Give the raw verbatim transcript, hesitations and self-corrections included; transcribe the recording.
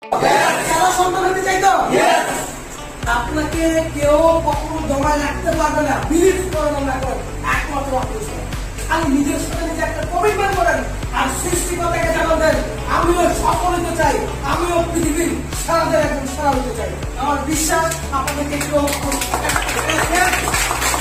যারা সন্তান হতে চাই তো আপনাকে কেউ কখনো জমায় রাখতে পারবে না। বিলিভ করেন না করেন একমাত্র আপনি খালি নিজের সাথে নিজে একটা কমিটমেন্ট করেন আর সৃষ্টিকর্তাকে জানান দেন আমিও সফল হতে চাই, আমিও পৃথিবীর সারাদের একজন সারা হতে চাই। আমার বিশ্বাস আপনাদেরকে কেউ